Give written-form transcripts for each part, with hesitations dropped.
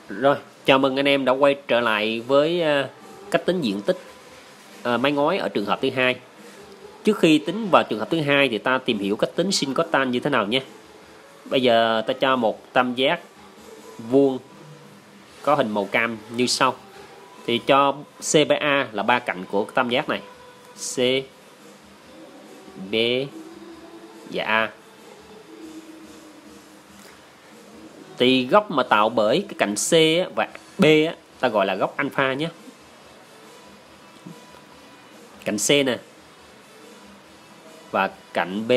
Rồi, chào mừng anh em đã quay trở lại với cách tính diện tích mái ngói ở trường hợp thứ hai. Trước khi tính vào trường hợp thứ hai thì ta tìm hiểu cách tính sin cotan như thế nào nhé. Bây giờ ta cho một tam giác vuông có hình màu cam như sau. Thì cho CBA là ba cạnh của tam giác này. C, B và A. Thì góc mà tạo bởi cái cạnh C và B ta gọi là góc alpha nhé. Cạnh C nè và cạnh B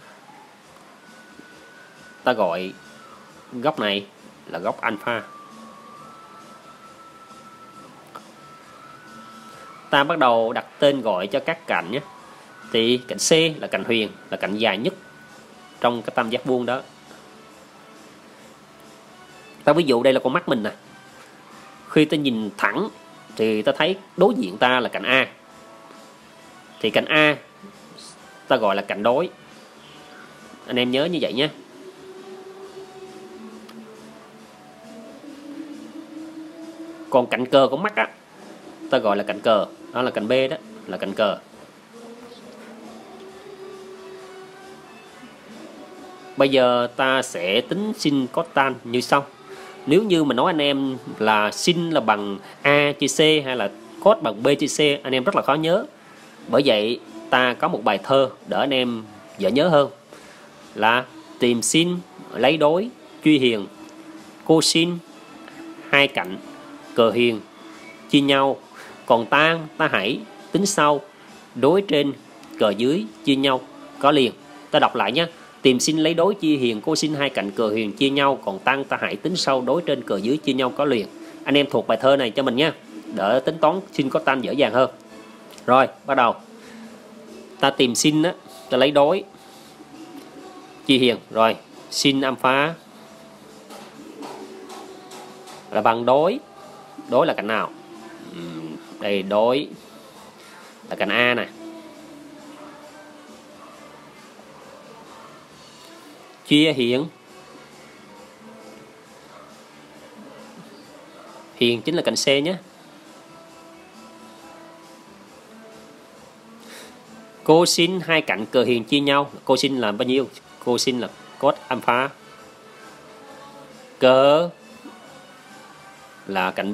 ta gọi góc này là góc alpha. Ta bắt đầu đặt tên gọi cho các cạnh nhé. Thì cạnh C là cạnh huyền, là cạnh dài nhất trong cái tam giác vuông đó. Ta ví dụ đây là con mắt mình nè. Khi ta nhìn thẳng thì ta thấy đối diện ta là cạnh A. Thì cạnh A ta gọi là cạnh đối. Anh em nhớ như vậy nhé. Còn cạnh cờ của mắt á, ta gọi là cạnh cờ. Đó là cạnh B đó, là cạnh cờ. Bây giờ ta sẽ tính sin cotan như sau. Nếu như mà nói anh em là sin là bằng A chia C hay là cos bằng B chia C, anh em rất là khó nhớ. Bởi vậy ta có một bài thơ để anh em dễ nhớ hơn. Là tìm sin lấy đối truy hiền, cosin hai cạnh cờ hiền chia nhau, còn tan ta hãy tính sau đối trên cờ dưới chia nhau có liền. Ta đọc lại nhé. Tìm sin lấy đối chia hiền, cosin hai cạnh cờ hiền chia nhau, còn tăng ta hãy tính sau đối trên cờ dưới chia nhau có liền. Anh em thuộc bài thơ này cho mình nhé, để tính toán sin cotan dễ dàng hơn. Rồi, bắt đầu. Ta tìm sin á, ta lấy đối chia hiền. Rồi, sin alpha là bằng đối. Đối là cạnh nào? Đây, đối là cạnh A nè. Chia hiền. Hiền chính là cạnh C nhé. Cosin hai cạnh cờ hiền chia nhau. Cosin là bao nhiêu? Cosin là cos alpha. Cờ là cạnh B.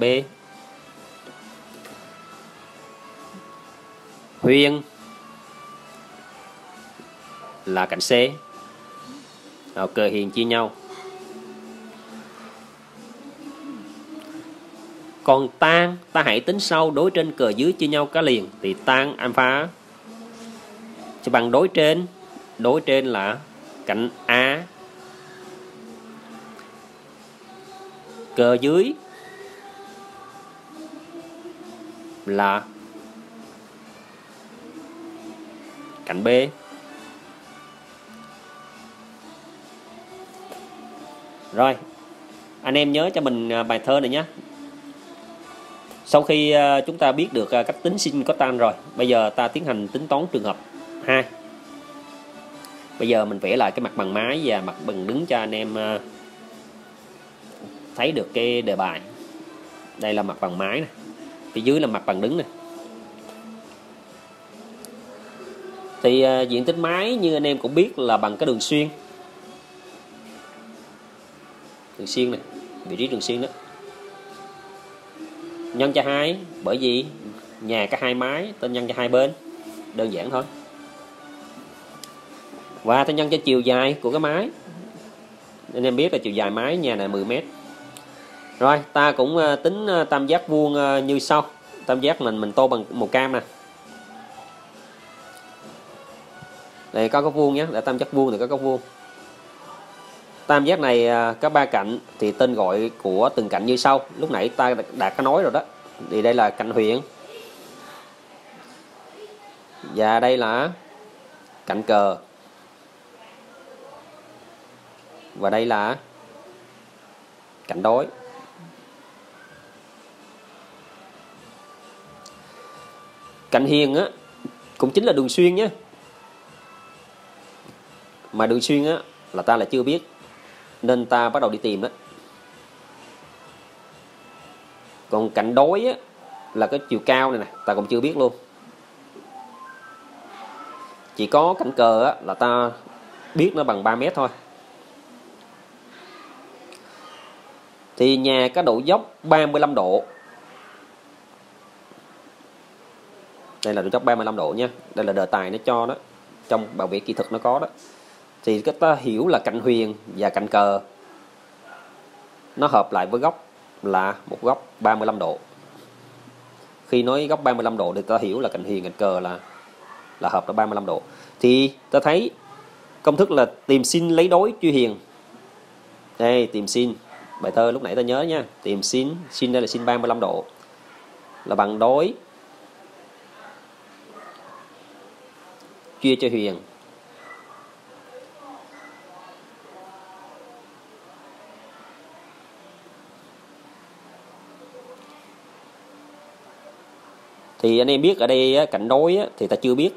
Huyền là cạnh C. Rồi, cờ hiền chia nhau. Còn tan ta hãy tính sau đối trên cờ dưới chia nhau có liền. Thì tan alpha sẽ bằng đối trên. Đối trên là cạnh A. Cờ dưới là cạnh B. Rồi, anh em nhớ cho mình bài thơ này nhé. Sau khi chúng ta biết được cách tính sin cotan rồi, bây giờ ta tiến hành tính toán trường hợp 2. Bây giờ mình vẽ lại cái mặt bằng mái và mặt bằng đứng cho anh em thấy được cái đề bài. Đây là mặt bằng mái này, phía dưới là mặt bằng đứng này. Thì diện tích mái như anh em cũng biết là bằng cái đường xuyên. Đường xuyên này, vị trí đường xuyên đó. Nhân cho 2, bởi vì nhà có hai mái, ta nhân cho hai bên. Đơn giản thôi. Và ta nhân cho chiều dài của cái mái. Anh em biết là chiều dài mái nhà này 10 m. Rồi, ta cũng tính tam giác vuông như sau. Tam giác mình tô bằng màu cam nè. Đây có vuông nhé, để tam giác vuông thì có vuông. Tam giác này có ba cạnh thì tên gọi của từng cạnh như sau. Lúc nãy ta đã có nói rồi đó. Thì đây là cạnh huyền. Và đây là cạnh cờ. Và đây là cạnh đối. Cạnh hiền á cũng chính là đường xuyên nhé. Mà đường xuyên á là ta là chưa biết, nên ta bắt đầu đi tìm đó. Còn cạnh đối á, là cái chiều cao này nè, ta cũng chưa biết luôn. Chỉ có cạnh cờ á, là ta biết nó bằng 3 mét thôi. Thì nhà có độ dốc 35 độ. Đây là độ dốc 35 độ nha. Đây là đề tài nó cho đó. Trong bài vẽ kỹ thuật nó có đó. Thì cái ta hiểu là cạnh huyền và cạnh cờ nó hợp lại với góc là một góc 35 độ. Khi nói góc 35 độ thì ta hiểu là cạnh huyền cạnh cờ là hợp là 35 độ. Thì ta thấy công thức là tìm sin lấy đối chia huyền. Đây, tìm sin. Bài thơ lúc nãy ta nhớ nha. Tìm sin, sin đây là sin 35 độ. Là bằng đối chia cho huyền. Thì anh em biết ở đây cạnh đối thì ta chưa biết.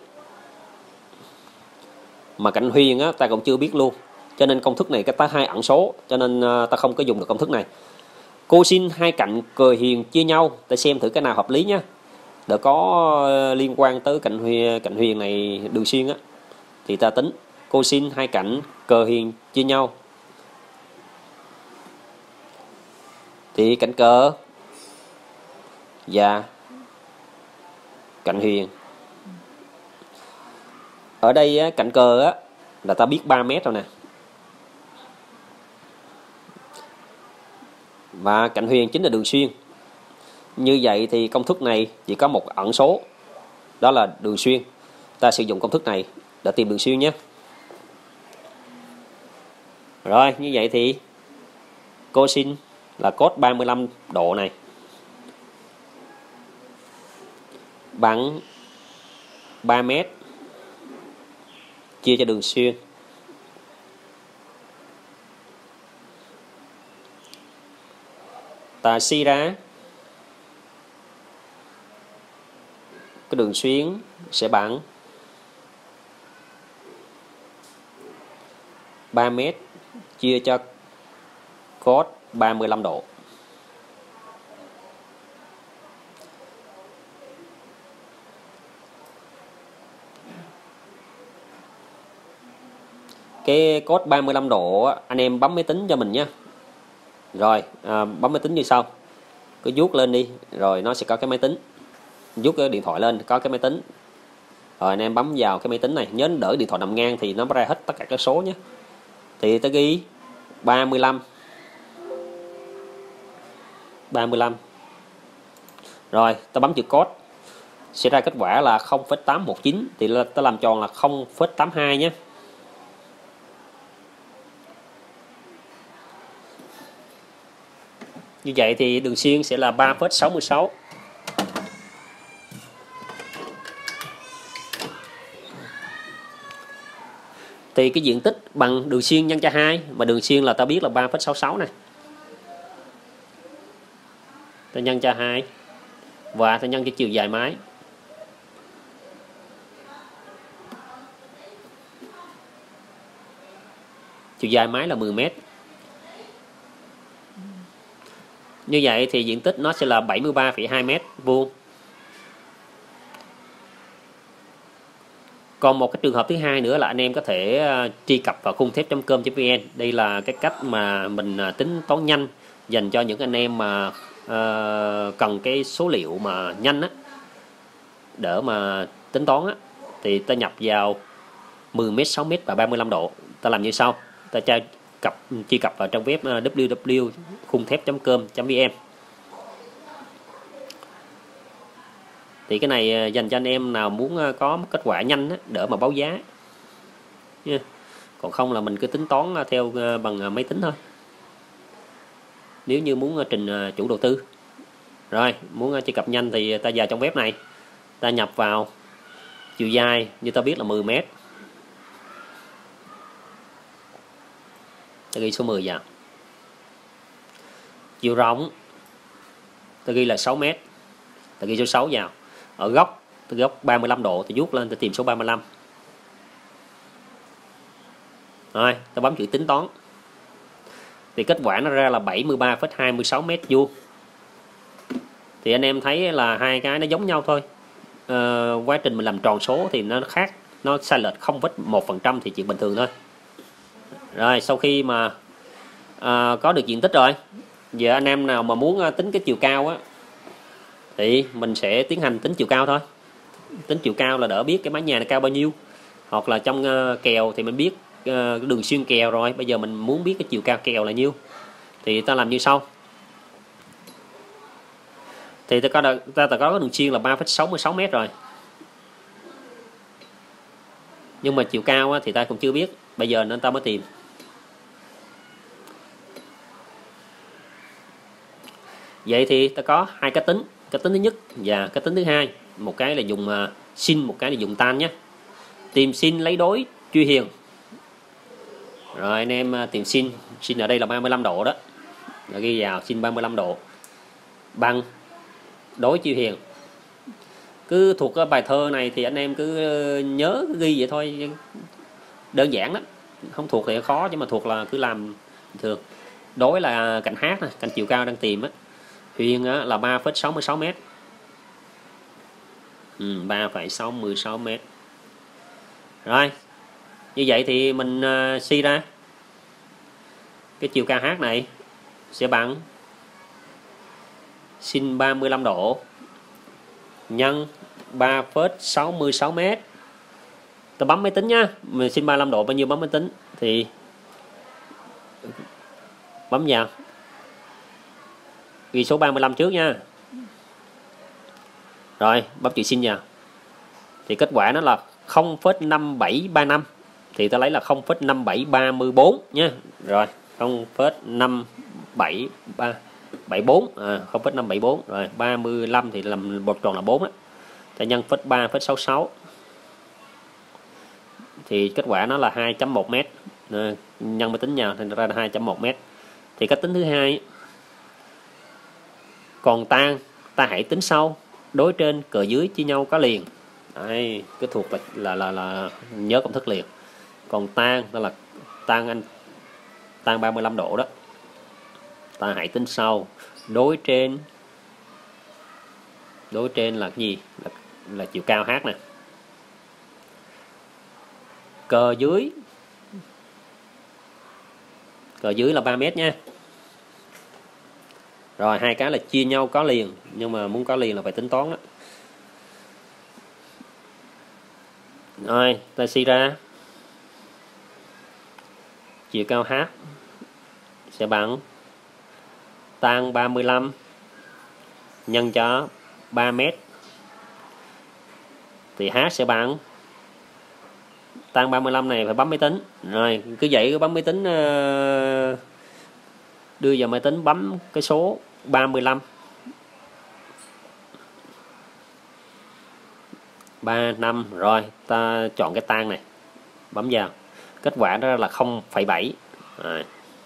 Mà cạnh huyền ta cũng chưa biết luôn. Cho nên công thức này ta hai ẩn số, cho nên ta không có dùng được công thức này. Cosin hai cạnh cờ huyền chia nhau, ta xem thử cái nào hợp lý nhé. Để có liên quan tới cạnh huyền này đường xuyên thì ta tính cosin hai cạnh cờ huyền chia nhau. Thì cạnh cờ và cạnh huyền. Ở đây cạnh cờ là ta biết 3 mét rồi nè. Và cạnh huyền chính là đường xuyên. Như vậy thì công thức này chỉ có một ẩn số, đó là đường xuyên. Ta sử dụng công thức này để tìm đường xuyên nhé. Rồi, như vậy thì cosin là cos 35 độ này bằng 3 mét chia cho đường xuyên. Ta suy ra cái đường xuyên sẽ bằng 3 mét chia cho cos 35 độ. Cái cos 35 độ anh em bấm máy tính cho mình nhé. Rồi bấm máy tính như sau. Cứ vuốt lên đi, rồi nó sẽ có cái máy tính. Vuốt cái điện thoại lên có cái máy tính. Rồi anh em bấm vào cái máy tính này, nhớ đỡ điện thoại nằm ngang thì nó ra hết tất cả các số nhé. Thì ta ghi 35. Rồi ta bấm chữ cos, sẽ ra kết quả là 0,819, thì ta làm tròn là 0,82 nhé. Như vậy thì đường xuyên sẽ là 3,66. Thì cái diện tích bằng đường xuyên nhân cho 2, mà đường xuyên là ta biết là 3,66 này. Ta nhân cho 2 và ta nhân cho chiều dài mái. Chiều dài mái là 10 m. Như vậy thì diện tích nó sẽ là 73,2 m². Còn một cái trường hợp thứ hai nữa là anh em có thể truy cập vào khung thép.com.vn. Đây là cái cách mà mình tính toán nhanh dành cho những anh em mà cần cái số liệu mà nhanh để mà tính toán thì ta nhập vào 10 m, 6 m và 35 độ. Ta làm như sau. Ta truy cập vào trang web www.khungthép.com.vn. Thì cái này dành cho anh em nào muốn có kết quả nhanh để mà báo giá. Còn không là mình cứ tính toán theo bằng máy tính thôi. Nếu như muốn trình chủ đầu tư. Rồi, muốn truy cập nhanh thì ta vào trong web này. Ta nhập vào chiều dài như ta biết là 10 m. Ta ghi số 10 vào. Chiều rộng ta ghi là 6 m. Ta ghi số 6 vào. Ở góc, góc 35 độ ta vuốt lên ta tìm số 35. Rồi, ta bấm chữ tính toán. Thì kết quả nó ra là 73,26 m². Thì anh em thấy là hai cái nó giống nhau thôi. Quá trình mình làm tròn số thì nó khác, nó sai lệch 0,1% thì chuyện bình thường thôi. Rồi sau khi mà có được diện tích rồi, giờ anh em nào mà muốn tính cái chiều cao á thì mình sẽ tiến hành tính chiều cao thôi. Tính chiều cao là đỡ biết cái mái nhà này cao bao nhiêu, hoặc là trong kèo thì mình biết đường xuyên kèo rồi. Bây giờ mình muốn biết cái chiều cao kèo là nhiêu thì ta làm như sau. Thì ta có đường xuyên là 3,66 m rồi, nhưng mà chiều cao thì ta cũng chưa biết, bây giờ nên ta mới tìm. Vậy thì ta có hai cách tính thứ nhất và cách tính thứ hai. Một cái là dùng sin, một cái là dùng tan nhé. Tìm sin lấy đối chia hiền. Rồi anh em tìm sin ở đây là 35 độ đó, là ghi vào sin 35 độ bằng đối chia hiền. Cứ thuộc cái bài thơ này thì anh em cứ nhớ cứ ghi vậy thôi, đơn giản lắm. Không thuộc thì khó, chứ mà thuộc là cứ làm thường. Đối là cạnh H này, cạnh chiều cao đang tìm á, Huyền là 3,66 m. 3,66 m. Rồi, như vậy thì mình suy ra cái chiều cao H này sẽ bằng sin 35 độ nhân 3,66 m. Ta bấm máy tính nhá, mình sin 35 độ bao nhiêu bấm máy tính thì bấm vào, ghi số 35 trước nha. Rồi bấm chữ sin vào thì kết quả nó là 0,5735, thì ta lấy là 0,5734 nhé. Rồi 0,5774, 0,574 rồi 35 thì làm một tròn là 4 á, ta nhân phết 3,66 thì kết quả nó là 2,1 m. Nhân máy tính vào thì ra là 2,1 m. Thì cách tính thứ hai, còn tan ta hãy tính sau, đối trên cờ dưới chia nhau có liền. Đấy, cái thuộc là nhớ công thức liền. Còn tan đó là tan 35 độ đó, ta hãy tính sau, đối trên là cái gì, là chiều cao H nè, cờ dưới là 3 m nha. Rồi hai cái là chia nhau có liền, nhưng mà muốn có liền là phải tính toán đó. Rồi ta suy ra chiều cao H sẽ bằng tan 35 nhân cho 3 m thì H sẽ bằng tan 35 này phải bấm máy tính. Rồi cứ vậy cứ bấm máy tính, đưa vào máy tính bấm cái số 35 35 rồi ta chọn cái tan này bấm vào, kết quả đó là 0,7. Rồi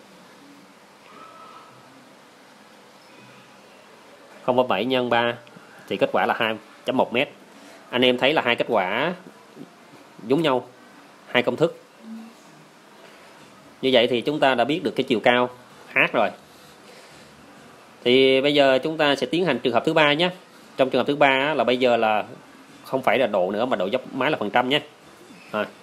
0,7 nhân 3 thì kết quả là 2,1 m. Anh em thấy là hai kết quả giống nhau, hai công thức. Như vậy thì chúng ta đã biết được cái chiều cao H rồi. Thì bây giờ chúng ta sẽ tiến hành trường hợp thứ ba nhé. Trong trường hợp thứ ba là bây giờ là không phải là độ nữa mà độ dốc mái là phần trăm nhé. Rồi.